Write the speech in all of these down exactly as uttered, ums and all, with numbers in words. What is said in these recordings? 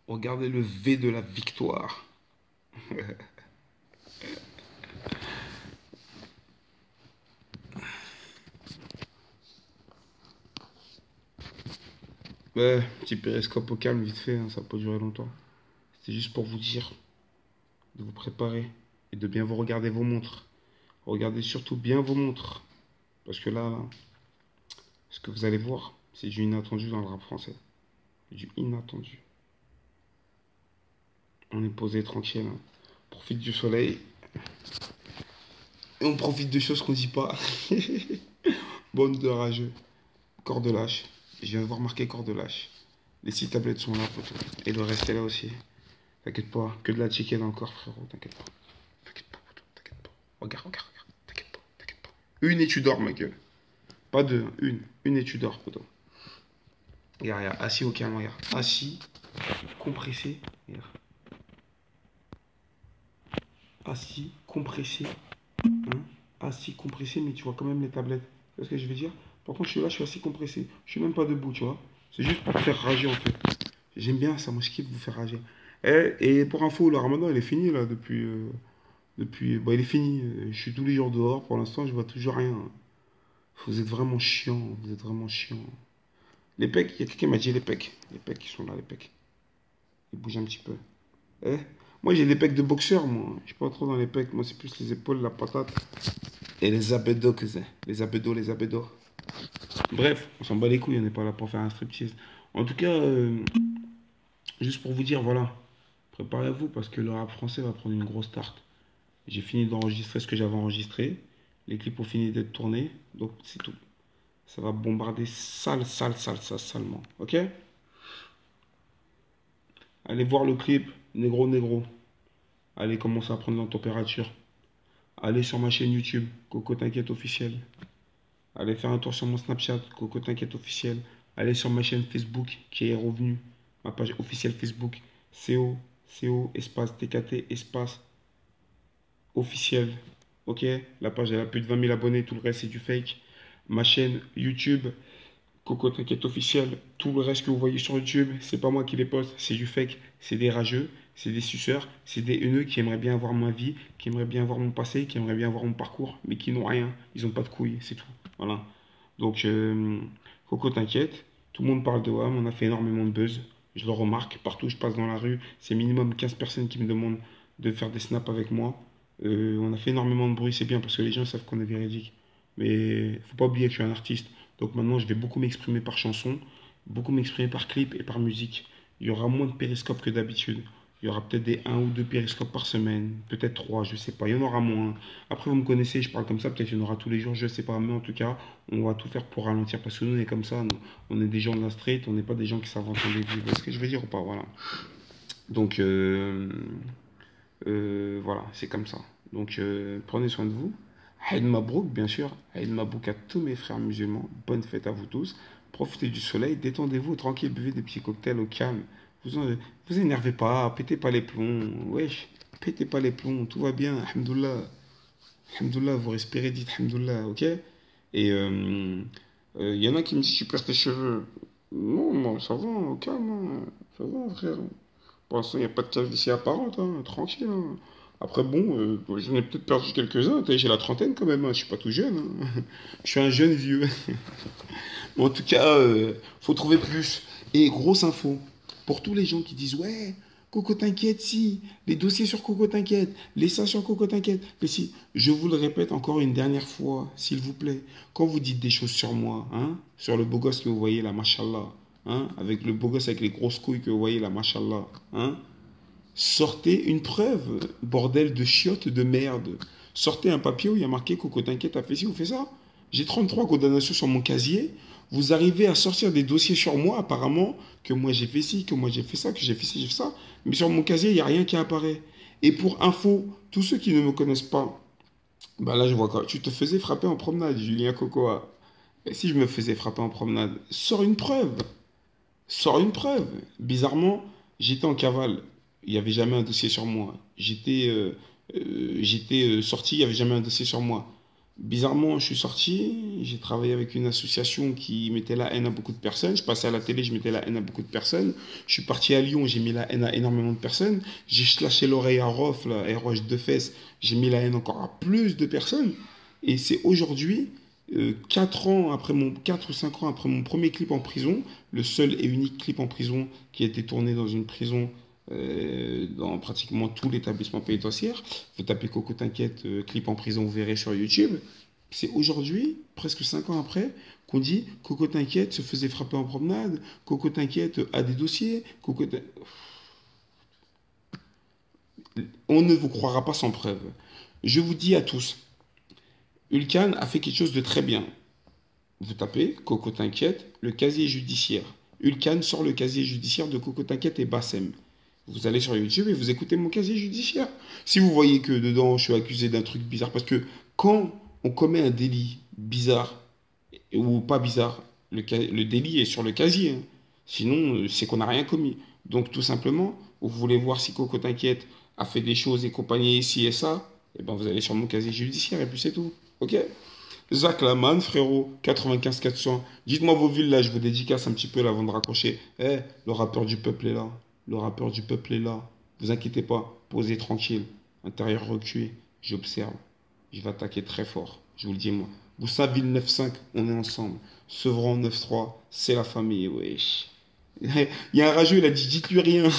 Regardez le V de la victoire. Ouais, petit périscope au calme, vite fait, hein, ça peut pas durer longtemps. C'était juste pour vous dire de vous préparer et de bien vous regarder vos montres. Regardez surtout bien vos montres. Parce que là, là, ce que vous allez voir, c'est du inattendu dans le rap français. Du inattendu. On est posé tranquille, hein. On profite du soleil. Et on profite de choses qu'on dit pas. Bande de rageux. Corps de lâche. Je viens de voir marquer corps de lâche. Les six tablettes sont là, poteau. Et le reste est là aussi. T'inquiète pas. Que de la chicken encore, frérot. T'inquiète pas. T'inquiète pas, poteau. T'inquiète pas. Regarde, regarde, regarde. T'inquiète pas. T'inquiète pas. Une et tu dors, ma gueule. Pas deux. Hein. Une. Une et tu dors, poteau. Regarde, regarde. Assis au calme, regarde. Assis. Compressé. Regarde. Assis. Compressé. Hein, assis compressé, mais tu vois quand même les tablettes. C'est ce que je veux dire. Par contre, je suis là, je suis assis compressé. Je suis même pas debout, tu vois. C'est juste pour te faire rager, en fait. J'aime bien ça, moi je kiffe vous faire rager. Et, et pour info, le ramadan, il est fini, là, depuis... euh, depuis bah, il est fini. Je suis tous les jours dehors, pour l'instant, je vois toujours rien. Vous êtes vraiment chiant, vous êtes vraiment chiant. Les pecs, il y a quelqu'un qui m'a dit les pecs. Les pecs, ils sont là, les pecs. Ils bougent un petit peu. Eh, moi, j'ai des pecs de boxeur, moi. Je suis pas trop dans les pecs. Moi, c'est plus les épaules, la patate. Et les abdos que c'est. Les abdos, les abdos. Bref, on s'en bat les couilles, on n'est pas là pour faire un striptease. En tout cas, euh, juste pour vous dire, voilà, préparez-vous parce que le rap français va prendre une grosse tarte. J'ai fini d'enregistrer ce que j'avais enregistré. Les clips ont fini d'être tournés, donc c'est tout. Ça va bombarder sale, sale, sale, sale, salement. Ok? Allez voir le clip, négro, négro. Allez commencer à prendre la température. Allez sur ma chaîne YouTube, Coco T'inquiète officiel. Allez faire un tour sur mon Snapchat, Coco T'inquiète officiel. Allez sur ma chaîne Facebook qui est revenue, ma page officielle Facebook, C O, C O, espace T K T, espace officiel. Ok? La page elle a plus de vingt mille abonnés, tout le reste c'est du fake. Ma chaîne YouTube, Coco T'inquiète officiel. Tout le reste que vous voyez sur YouTube, c'est pas moi qui les poste, c'est du fake. C'est des rageux, c'est des suceurs, c'est des haineux qui aimeraient bien avoir ma vie, qui aimeraient bien voir mon passé, qui aimeraient bien voir mon parcours, mais qui n'ont rien. Ils ont pas de couilles, c'est tout. Voilà. Donc, euh, Coco, t'inquiète. Tout le monde parle de W A M. On a fait énormément de buzz. Je le remarque. Partout où je passe dans la rue, c'est minimum quinze personnes qui me demandent de faire des snaps avec moi. Euh, on a fait énormément de bruit. C'est bien parce que les gens savent qu'on est véridique. Mais faut pas oublier que je suis un artiste. Donc maintenant, je vais beaucoup m'exprimer par chanson, beaucoup m'exprimer par clip et par musique. Il y aura moins de périscopes que d'habitude. Il y aura peut-être des un ou deux périscopes par semaine, peut-être trois, je sais pas. Il y en aura moins. Après, vous me connaissez, je parle comme ça, peut-être qu'il y en aura tous les jours, je sais pas. Mais en tout cas, on va tout faire pour ralentir parce que nous, on est comme ça. Nous, on est des gens de la street, on n'est pas des gens qui savent entendre des vues. Vous voyez ce que je veux dire ou pas? Voilà. Donc, euh, euh, voilà, c'est comme ça. Donc, euh, prenez soin de vous. Aïd Mabrouk, bien sûr. Aïd Mabrouk à tous mes frères musulmans. Bonne fête à vous tous. Profitez du soleil, détendez-vous, tranquille, buvez des petits cocktails au calme. Vous en- vous énervez pas, pétez pas les plombs. Wesh, pétez pas les plombs, tout va bien. Alhamdoulilah. Alhamdoulilah, vous respirez, dites Alhamdoulilah, ok? Et il euh, euh, y en a qui me disent tu perds tes cheveux. Non, moi, ça va, au calme, hein. Ça va, frère. Pour l'instant, il n'y a pas de calvitie apparente, hein, tranquille. Hein. Après, bon, euh, j'en ai peut-être perdu quelques-uns. J'ai la trentaine quand même, hein, je suis pas tout jeune. Hein. Je suis un jeune vieux. Mais en tout cas, euh, faut trouver plus. Et grosse info, pour tous les gens qui disent ouais, Coco t'inquiète, si, les dossiers sur Coco t'inquiète, les ça sur Coco t'inquiète. Mais si, je vous le répète encore une dernière fois, s'il vous plaît, quand vous dites des choses sur moi, hein, sur le beau gosse que vous voyez là, machallah, hein, avec le beau gosse avec les grosses couilles que vous voyez là, machallah, hein, sortez une preuve, bordel de chiottes de merde. Sortez un papier où il y a marqué Coco t'inquiète, t'as fait ci ou fait ça. J'ai trente-trois condamnations sur mon casier. Vous arrivez à sortir des dossiers sur moi, apparemment, que moi j'ai fait ci, que moi j'ai fait ça, que j'ai fait ci, j'ai fait ça. Mais sur mon casier, il n'y a rien qui apparaît. Et pour info, tous ceux qui ne me connaissent pas, bah là je vois quoi. Tu te faisais frapper en promenade, Julien Cocoa. Et si je me faisais frapper en promenade, sors une preuve. Sors une preuve. Bizarrement, j'étais en cavale. Il n'y avait jamais un dossier sur moi. J'étais euh, euh, j'étais euh, sorti, il n'y avait jamais un dossier sur moi. Bizarrement, je suis sorti, j'ai travaillé avec une association qui mettait la haine à beaucoup de personnes. Je passais à la télé, je mettais la haine à beaucoup de personnes. Je suis parti à Lyon, j'ai mis la haine à énormément de personnes. J'ai lâché l'oreille à Rof, là, à Roche de Fesses, j'ai mis la haine encore à plus de personnes. Et c'est aujourd'hui, euh, quatre ans après mon, quatre ou cinq ans après mon premier clip en prison, le seul et unique clip en prison qui a été tourné dans une prison euh, dans pratiquement tout l'établissement pénitentiaire. Vous tapez Coco T'inquiète, euh, clip en prison, vous verrez sur YouTube. C'est aujourd'hui, presque cinq ans après, qu'on dit Coco T'inquiète se faisait frapper en promenade, Coco T'inquiète a des dossiers, Coco T'in- On ne vous croira pas sans preuve. Je vous dis à tous, Ulcan a fait quelque chose de très bien. Vous tapez Coco T'inquiète, le casier judiciaire. Ulcan sort le casier judiciaire de Coco T'inquiète et Bassem. Vous allez sur YouTube et vous écoutez mon casier judiciaire. Si vous voyez que dedans je suis accusé d'un truc bizarre, parce que quand on commet un délit bizarre, ou pas bizarre, le, le délit est sur le casier, hein. Sinon, euh, c'est qu'on n'a rien commis. Donc tout simplement, vous voulez voir si Coco T'inquiète a fait des choses et compagnie ici et ça, et ben vous allez sur mon casier judiciaire et puis c'est tout. Ok? Zach Laman, frérot, quatre-vingt-quinze quatre cents. Dites-moi vos villes là, je vous dédicace un petit peu là avant de raccrocher. Eh, le rappeur du peuple est là. Le rappeur du peuple est là. Vous inquiétez pas, posez tranquille. Intérieur reculé, j'observe. Je vais attaquer très fort. Je vous le dis moi. Boussaville neuf cinq, on est ensemble. Sevran neuf trois, c'est la famille, wesh. Il y a un rageux, il a dit dites-lui rien.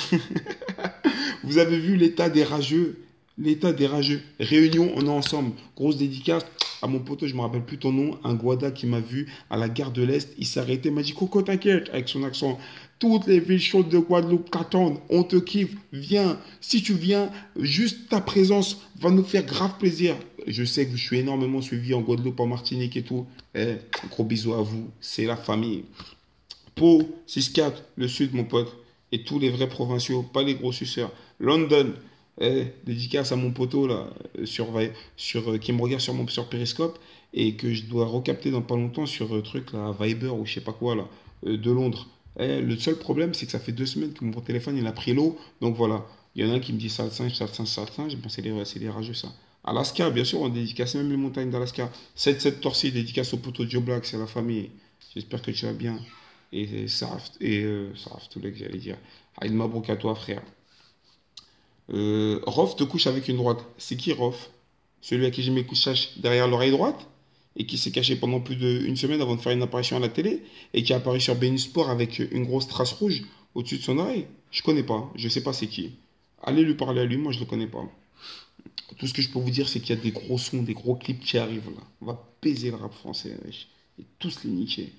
Vous avez vu l'état des rageux? L'état des rageux. Réunion, on est ensemble. Grosse dédicace à mon poteau, je me rappelle plus ton nom, un Guada qui m'a vu à la gare de l'Est. Il s'est arrêté, il m'a dit Coco, t'inquiète, avec son accent. Toutes les villes chaudes de Guadeloupe t'attendent. On te kiffe. Viens. Si tu viens, juste ta présence va nous faire grave plaisir. Je sais que je suis énormément suivi en Guadeloupe, en Martinique et tout. Eh, gros bisous à vous. C'est la famille. Pau, six quatre, le sud, mon pote. Et tous les vrais provinciaux, pas les gros suceurs. London, eh, dédicace à mon poteau là, euh, sur, sur, euh, qui me regarde sur mon sur Periscope et que je dois recapter dans pas longtemps sur euh, truc là, Viber ou je sais pas quoi là, euh, de Londres. Eh, le seul problème, c'est que ça fait deux semaines que mon téléphone il a pris l'eau. Donc voilà, il y en a un qui me dit ça le singe, ça le singe, ça le singe. Bon, c'est des, c'est des rageux ça. Alaska, bien sûr, on dédicace même les montagnes d'Alaska. sept sept Torsi, dédicace au poteau Joe Black, c'est la famille. J'espère que tu vas bien. Et Saraf, et euh, Saraf Toulek, j'allais dire. Aïd Mabrouk à toi, frère. Euh, Rof te couche avec une droite. C'est qui Rof? Celui à qui j'ai mis couchage derrière l'oreille droite et qui s'est caché pendant plus d'une semaine avant de faire une apparition à la télé et qui est apparu sur Bein Sport avec une grosse trace rouge au-dessus de son oreille. Je connais pas, je sais pas c'est qui. Allez lui parler à lui, moi je le connais pas. Tout ce que je peux vous dire, c'est qu'il y a des gros sons, des gros clips qui arrivent là. On va baiser le rap français, wesh. Et tous les niquer.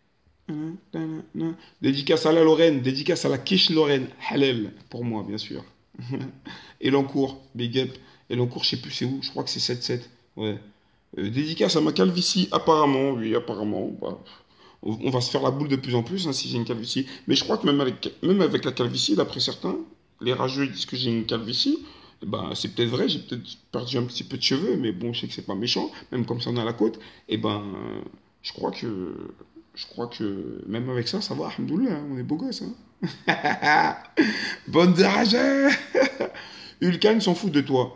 Dédicace à la Lorraine, dédicace à la quiche Lorraine, halal, pour moi, bien sûr. Et l'encours, big up. Et l'encours, je sais plus c'est où, je crois que c'est sept sept. Ouais. Euh, dédicace à ma calvitie, apparemment, oui, apparemment. Bah, on on va se faire la boule de plus en plus hein, si j'ai une calvitie. Mais je crois que même avec, même avec la calvitie, d'après certains, les rageux disent que j'ai une calvitie. Ben, c'est peut-être vrai, j'ai peut-être perdu un petit peu de cheveux, mais bon, je sais que c'est pas méchant, même comme ça on est à la côte. Et ben, euh, je crois que je crois que même avec ça, ça va, alhamdoulilah, on est beau gosse. Hein. Bonne de rageux. Ulcan s'en fout de toi.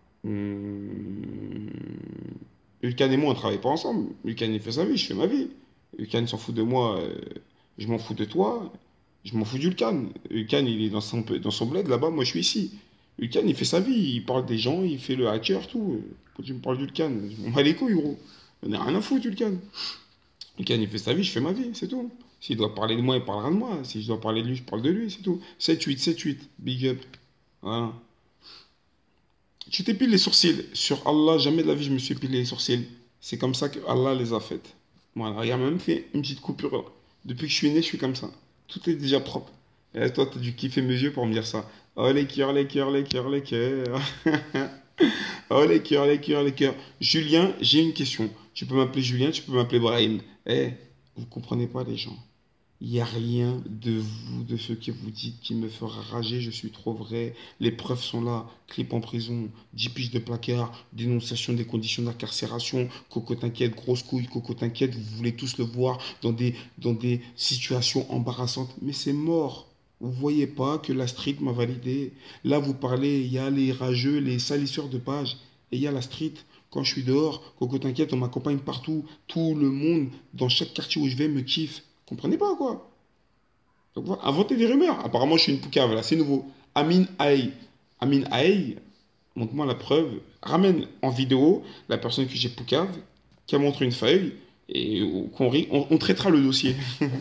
Hmm. Ulcan et moi, on travaille pas ensemble. Ulcan, il fait sa vie, je fais ma vie. Ulcan s'en fout de moi, euh, je m'en fous de toi. Je m'en fous d'Ulcan. Ulcan, il est dans son, dans son bled là-bas, moi je suis ici. Ulcan, il fait sa vie, il parle des gens, il fait le hacker, tout. Quand tu me parles d'Ulcan, je m'en bats les couilles, gros. On n'a rien à foutre, Ulcan. Ulcan, il fait sa vie, je fais ma vie, c'est tout. S'il doit parler de moi, il parlera de moi. Si je dois parler de lui, je parle de lui, c'est tout. sept huit, sept huit, big up. Voilà. Tu t'épiles les sourcils. Sur Allah, jamais de la vie je me suis épilé les sourcils. C'est comme ça que Allah les a faites. Voilà, il a même fait une petite coupure. Depuis que je suis né, je suis comme ça. Tout est déjà propre. Et là, toi, t'as dû kiffer mes yeux pour me dire ça. Oh les cœurs, les cœurs, les cœurs, les cœurs. Oh les cœurs, les cœurs, les cœurs. Julien, j'ai une question. Tu peux m'appeler Julien, tu peux m'appeler Brahim. Eh, vous comprenez pas les gens. Il n'y a rien de vous, de ce que vous dites qui me fera rager, je suis trop vrai. Les preuves sont là. Clip en prison, dix piges de placard, dénonciation des conditions d'incarcération, Coco t'inquiète, grosse couille, Coco t'inquiète, vous voulez tous le voir dans des, dans des situations embarrassantes. Mais c'est mort. Vous voyez pas que la street m'a validé. Là, vous parlez, il y a les rageux, les salisseurs de pages, et il y a la street. Quand je suis dehors, Coco, t'inquiète, on m'accompagne partout. Tout le monde, dans chaque quartier où je vais, me kiffe. Comprenez pas, quoi? Donc, voilà, inventez des rumeurs. Apparemment, je suis une poucave, là, c'est nouveau. Amin Aïe. Amin Aïe, montre-moi la preuve. Ramène en vidéo la personne que j'ai poucave, qui a montré une feuille, et qu'on rit, on, on traitera le dossier.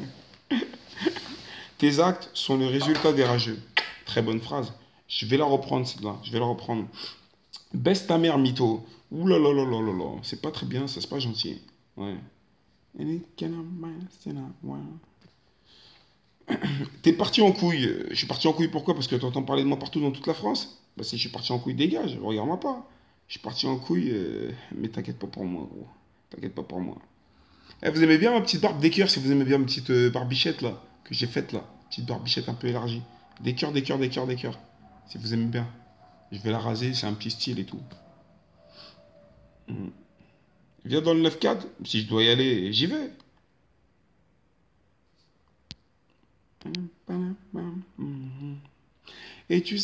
Tes actes sont le résultat des rageux. Très bonne phrase. Je vais la reprendre, celle-là. Je vais la reprendre. Baisse ta mère, mytho. Ouh là là là là là là. C'est pas très bien, ça, c'est pas gentil. Ouais. T'es parti en couille. Je suis parti en couille pourquoi? Parce que t'entends parler de moi partout dans toute la France. Bah si je suis parti en couille, dégage. Regarde-moi pas. Je suis parti en couille, euh, mais t'inquiète pas pour moi, gros. T'inquiète pas pour moi. Eh, vous aimez bien ma petite barbe des cœurs, si vous aimez bien ma petite euh, barbichette là, que j'ai faite là. Petite barbichette un peu élargie. Des cœurs, des cœurs, des cœurs, des cœurs. Si vous aimez bien. Je vais la raser, c'est un petit style et tout. Mm. Viens dans le neuf quatre, si je dois y aller, j'y vais. Et tu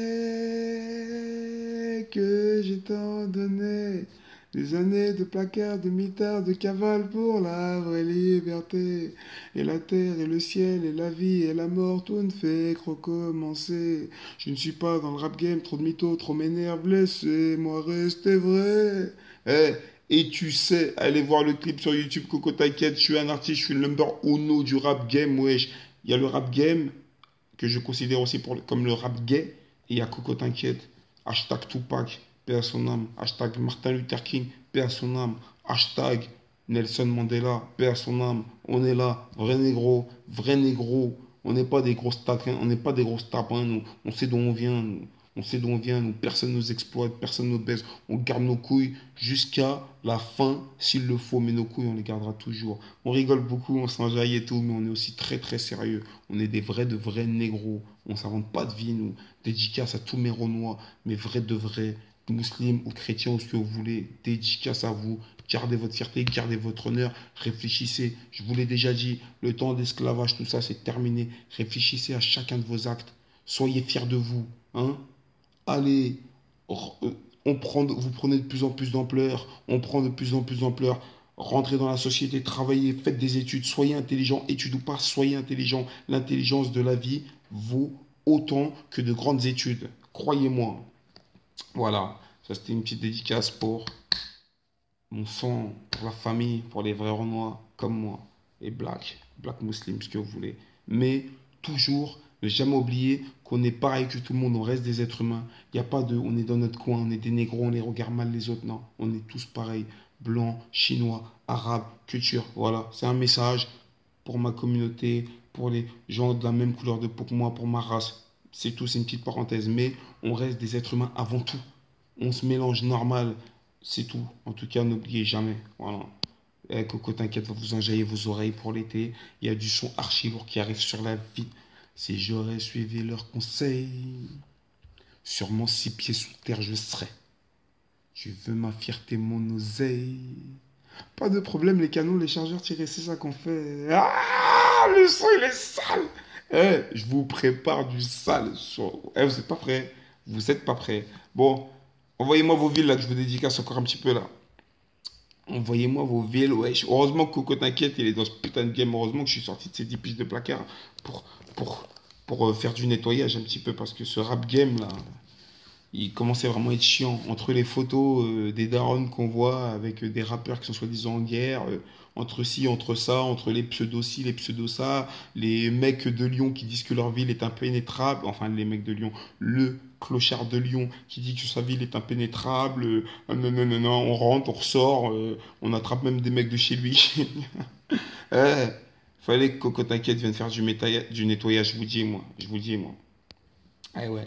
sais que j'ai tant donné des années de placard, de mitard, de cavale pour la vraie liberté. Et la terre et le ciel et la vie et la mort, tout ne fait que recommencer. Je ne suis pas dans le rap game, trop de mythos, trop m'énerve, laissez-moi rester vrai. Eh, et tu sais, allez voir le clip sur YouTube, Coco t'inquiète, je suis un artiste, je suis le number uno du rap game, wesh. Il y a le rap game, que je considère aussi pour, le- comme le rap gay. Et il y a Coco T'inquiète, hashtag Tupac, paix à son âme, hashtag Martin Luther King, paix à son âme, hashtag Nelson Mandela, paix à son âme. On est là, vrai négro, vrai négro. On n'est pas des grosses taquins, on n'est pas des grosses tapins, nous. On sait d'où on vient, nous. On sait d'où on vient, nous. Personne nous exploite, personne nous baisse. On garde nos couilles jusqu'à la fin, s'il le faut. Mais nos couilles, on les gardera toujours. On rigole beaucoup, on s'enjaille et tout, mais on est aussi très très sérieux. On est des vrais de vrais négros. On s'invente pas de vie, nous. Dédicace à tous mes Renois, mes vrais de vrais, musulmans ou chrétiens ou ce que vous voulez. Dédicace à vous. Gardez votre fierté, gardez votre honneur. Réfléchissez. Je vous l'ai déjà dit, le temps d'esclavage, tout ça, c'est terminé. Réfléchissez à chacun de vos actes. Soyez fiers de vous. Hein? Allez, on prend, vous prenez de plus en plus d'ampleur. On prend de plus en plus d'ampleur. Rentrez dans la société, travaillez, faites des études, soyez intelligent, études ou pas, soyez intelligent. L'intelligence de la vie vaut autant que de grandes études. Croyez-moi. Voilà, ça c'était une petite dédicace pour mon sang, pour la famille, pour les vrais Renois comme moi. Et Black, Black Muslim, ce que vous voulez. Mais toujours, ne jamais oublier qu'on est pareil que tout le monde, on reste des êtres humains. Il n'y a pas de, on est dans notre coin, on est des négros, on les regarde mal les autres. Non, on est tous pareils. Blancs, chinois, arabes, culture. Voilà, c'est un message pour ma communauté, pour les gens de la même couleur de peau que moi, pour ma race. C'est tout, c'est une petite parenthèse. Mais on reste des êtres humains avant tout. On se mélange normal, c'est tout. En tout cas, n'oubliez jamais. Voilà. Eh, Coco, t'inquiète, va vous enjailler vos oreilles pour l'été. Il y a du son archi lourd qui arrive sur la vie. Si j'aurais suivi leurs conseils, sûrement six pieds sous terre je serais. Tu veux ma fierté, mon oseille. Pas de problème, les canons, les chargeurs tirés, c'est ça qu'on fait. Ah, le son, il est sale. Eh, je vous prépare du sale son. Eh, vous n'êtes pas prêts. Vous n'êtes pas prêts. Bon, envoyez-moi vos villes là que je vous dédicace encore un petit peu là. Envoyez-moi vos villes, wesh. Heureusement que Coco t'inquiète, il est dans ce putain de game. Heureusement que je suis sorti de ces dix piges de placard pour, pour, pour euh, faire du nettoyage un petit peu. Parce que ce rap game là, il commençait vraiment à être chiant. Entre les photos euh, des darons qu'on voit avec euh, des rappeurs qui sont soi-disant en guerre, euh, entre ci, entre ça, entre les pseudos-ci, les pseudos-ça, les mecs de Lyon qui disent que leur ville est impénétrable, enfin les mecs de Lyon, le clochard de Lyon qui dit que sa ville est impénétrable, euh, ah non, non, non, non, on rentre, on ressort, euh, on attrape même des mecs de chez lui. Eh, fallait que Coco T'inquiète vienne faire du, métailla- du nettoyage, je vous dis, moi, je vous dis, moi. Ah ouais.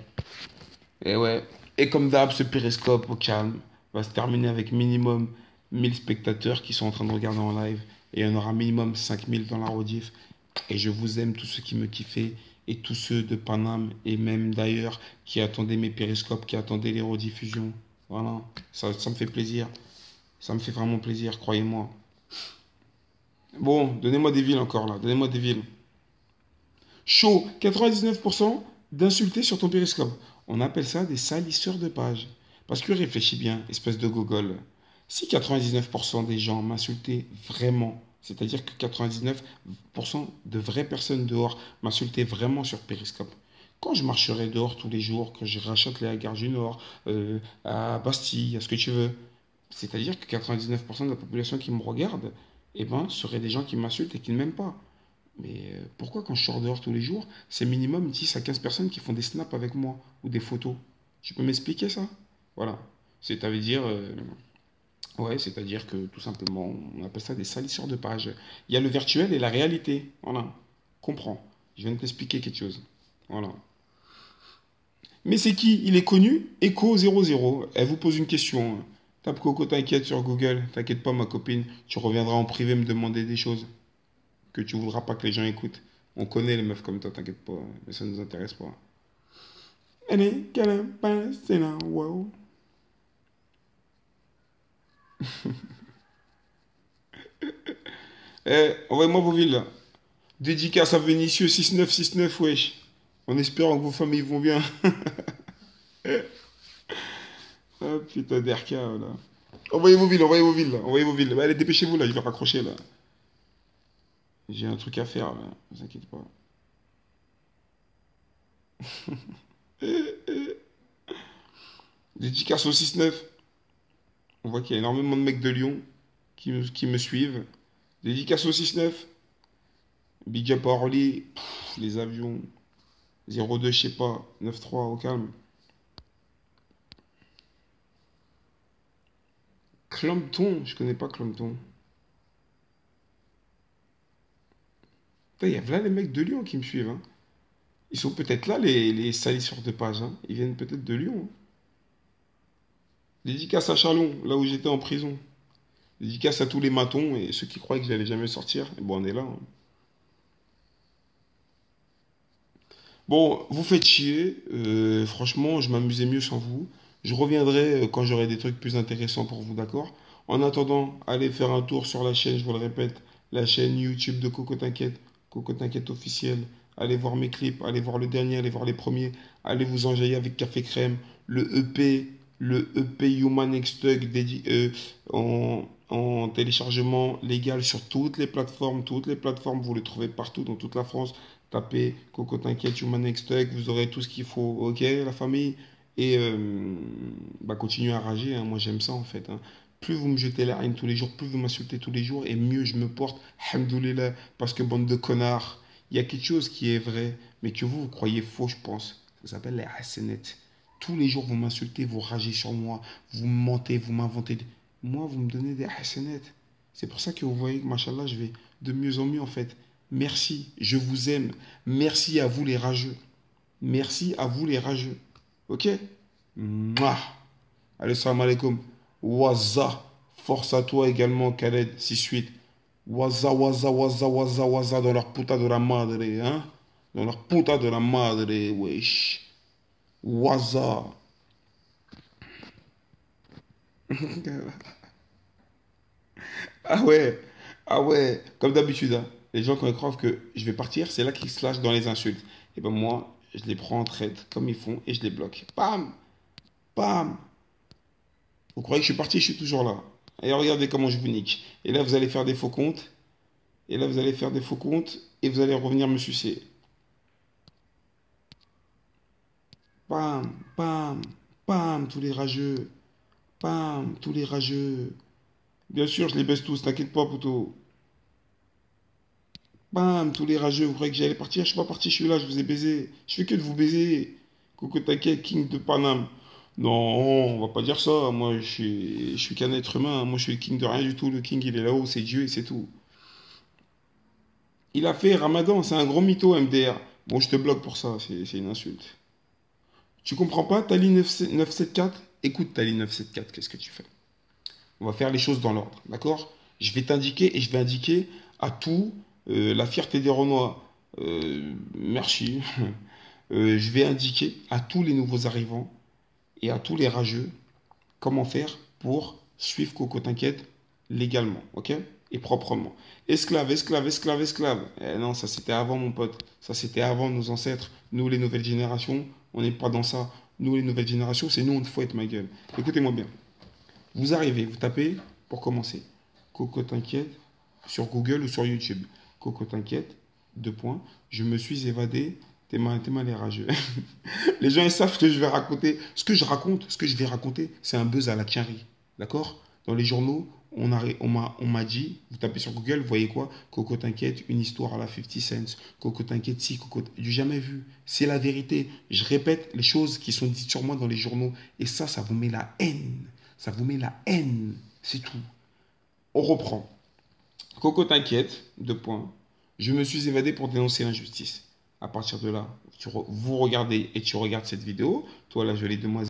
Et ouais. Et comme d'hab, ce périscope au calme va se terminer avec minimum mille spectateurs qui sont en train de regarder en live. Et il y en aura minimum cinq mille dans la rediff. Et je vous aime, tous ceux qui me kiffaient. Et tous ceux de Paname et même d'ailleurs qui attendaient mes périscopes, qui attendaient les rediffusions. Voilà. Ça, ça me fait plaisir. Ça me fait vraiment plaisir, croyez-moi. Bon, donnez-moi des villes encore là. Donnez-moi des villes. Chaud, quatre-vingt-dix-neuf pour cent d'insulter sur ton périscope. On appelle ça des salisseurs de page. Parce que réfléchis bien, espèce de gogol. Si quatre-vingt-dix-neuf pour cent des gens m'insultaient vraiment, c'est-à-dire que quatre-vingt-dix-neuf pour cent de vraies personnes dehors m'insultaient vraiment sur Periscope, quand je marcherai dehors tous les jours, quand je rachète les à Gare du Nord, euh, à Bastille, à ce que tu veux, c'est-à-dire que quatre-vingt-dix-neuf pour cent de la population qui me regarde, eh ben, seraient des gens qui m'insultent et qui ne m'aiment pas. Mais euh, pourquoi quand je sors dehors tous les jours, c'est minimum dix à quinze personnes qui font des snaps avec moi ou des photos? Tu peux m'expliquer ça? Voilà. C'est-à-dire, euh, ouais, c'est-à-dire que tout simplement, on appelle ça des salisseurs de page. Il y a le virtuel et la réalité. Voilà. Comprends. Je viens de t'expliquer quelque chose. Voilà. Mais c'est qui? Il est connu? Echo zéro zéro. Elle vous pose une question. Tape Coco, t'inquiète sur Google. T'inquiète pas, ma copine. Tu reviendras en privé me demander des choses que tu voudras pas que les gens écoutent. On connaît les meufs comme toi, t'inquiète pas. Mais ça nous intéresse pas. Allez, câlin, c'est là, wow. Eh, envoyez-moi vos villes là. Dédicace à Vénitieux six neuf six neuf, wesh. En espérant que vos familles vont bien. Ah putain d'R K là. Envoyez vos villes, envoyez vos villes là. Envoyez vos villes. Bah, allez, dépêchez-vous là, je vais raccrocher là. J'ai un truc à faire là, ne vous inquiétez pas. Dédicace au six neuf. On voit qu'il y a énormément de mecs de Lyon qui me, qui me suivent. Dédicace au six neuf. Big up à Orly. Pff, les avions. zéro deux, je sais pas. neuf trois, au calme. Clompton, je connais pas Clompton. Il y a là les mecs de Lyon qui me suivent, hein. Ils sont peut-être là, les, les salisseurs de page, hein. Ils viennent peut-être de Lyon, hein. Dédicace à Chalon, là où j'étais en prison. Dédicace à tous les matons et ceux qui croyaient que j'allais jamais sortir. Et bon, on est là, hein. Bon, vous faites chier. Euh, franchement, je m'amusais mieux sans vous. Je reviendrai euh, quand j'aurai des trucs plus intéressants pour vous, d'accord? En attendant, allez faire un tour sur la chaîne, je vous le répète, la chaîne YouTube de Coco T'inquiète, Coco T'inquiète officiel. Allez voir mes clips, allez voir le dernier, allez voir les premiers. Allez vous enjailler avec Café Crème, le E P, le E P Human X Tug dédi- euh, en, en téléchargement légal sur toutes les plateformes. Toutes les plateformes, vous le trouvez partout dans toute la France. Tapez Coco T'inquiète, Human Next Tech, vous aurez tout ce qu'il faut, ok, la famille. Et euh, bah, continuez à rager, hein, moi j'aime ça en fait, hein. Plus vous me jetez la haine tous les jours, plus vous m'insultez tous les jours, et mieux je me porte, hamdoulilah, parce que bande de connards, il y a quelque chose qui est vrai, mais que vous, vous croyez faux, je pense. Ça s'appelle les hassanettes. Tous les jours vous m'insultez, vous ragez sur moi, vous me mentez, vous m'inventez. des- Moi, vous me donnez des hassanettes. C'est pour ça que vous voyez que, machallah, je vais de mieux en mieux en fait. Merci, je vous aime. Merci à vous les rageux. Merci à vous les rageux. Ok? Mouah. Allez, salam alaikum. Waza. Force à toi également, Khaled. six huit. Waza, waza, waza, waza, waza. Dans leur puta de la madre, hein? Dans leur puta de la madre, wesh. Waza. Ah ouais. Ah ouais. Comme d'habitude, hein. Les gens, quand ils croient que je vais partir, c'est là qu'ils se lâchent dans les insultes. Et ben moi, je les prends en traite, comme ils font, et je les bloque. Bam! Bam! Vous croyez que je suis parti, je suis toujours là. Et regardez comment je vous nique. Et là, vous allez faire des faux comptes. Et là, vous allez faire des faux comptes. Et vous allez revenir me sucer. Bam, bam, bam, tous les rageux. Bam, tous les rageux. Bien sûr, je les baisse tous, t'inquiète pas, poteau. Bam, tous les rageux. Vous croyez que j'allais partir? Je suis pas parti, je suis là, je vous ai baisé. Je fais que de vous baiser. Coco Taquet, King de Paname. Non, on va pas dire ça. Moi, je suis, je suis qu'un être humain. Moi, je suis le king de rien du tout. Le king, il est là-haut, c'est Dieu et c'est tout. Il a fait Ramadan, c'est un gros mytho, M D R. Bon, je te bloque pour ça, c'est c'est une insulte. Tu comprends pas, Tali neuf sept quatre? Écoute, Tali neuf sept quatre, qu'est-ce que tu fais? On va faire les choses dans l'ordre, d'accord? Je vais t'indiquer et je vais indiquer à tout euh, la fierté des Renois. Euh, merci. Euh, je vais indiquer à tous les nouveaux arrivants et à tous les rageux comment faire pour suivre Coco T'inquiète légalement, ok? Et proprement. Esclave, esclave, esclave, esclave. Eh non, ça c'était avant, mon pote. Ça c'était avant nos ancêtres. Nous, les nouvelles générations, on n'est pas dans ça. Nous, les nouvelles générations, c'est nous, on te fouette, ma gueule. Écoutez-moi bien. Vous arrivez, vous tapez, pour commencer, Coco t'inquiète, sur Google ou sur YouTube. Coco t'inquiète, deux points. Je me suis évadé, t'es mal, t'es mal et rageux. Les gens, ils savent ce que je vais raconter. Ce que je raconte, ce que je vais raconter, c'est un buzz à la Thierry. D'accord? Dans les journaux, on a, on m'a, on m'a dit, vous tapez sur Google, vous voyez quoi? Coco t'inquiète, une histoire à la cinquante cents. Coco t'inquiète, si, Coco. J'ai jamais vu. C'est la vérité. Je répète les choses qui sont dites sur moi dans les journaux. Et ça, ça vous met la haine. Ça vous met la haine. C'est tout. On reprend. Coco t'inquiète, deux points. Je me suis évadé pour dénoncer l'injustice. À partir de là, tu re- vous regardez et tu regardes cette vidéo. Toi, là, je l'ai demoiselle.